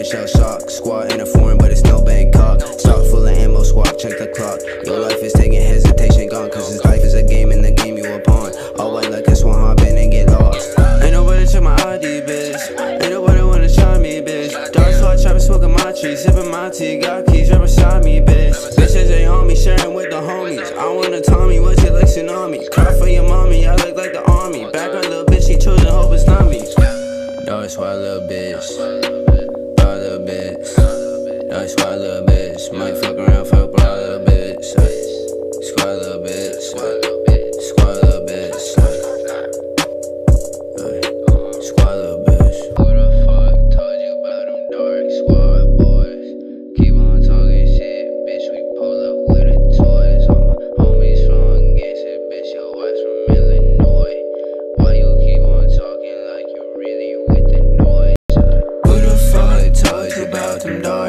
shell shock. Squad in a foreign, but it's no Bangkok. Stock full of ammo, squawk, check the clock. Your life is taking hesitation, gone. Cause this life is a game, and the game you a pawn. All white like a swan, hop in and get lost. Ain't nobody check my ID, bitch. Ain't nobody wanna try me, bitch. Dark swat, trapping, smoking my tree. Sipping my tea, got keys right beside me, bitch. Bitches ain't on me, sharing with the homies. I wanna Tommy, what you like tsunami? Cry for your mommy, I look like the army. Back her little bitch, she chosen, hope it's not me. No, it's why little bitch. Why little bitch. No, it's why little bitch. Might fuck around, fuck with a little bitch. Squad little bitch. Squad little bitch. Squad little bitch. Who the fuck told you about them dark squad boys? Keep on talking shit, bitch. We pull up with the toys. All my homies from Gangster, bitch. Your wife's from Illinois. Why you keep on talking like you really with the noise? Who the fuck told you about them dark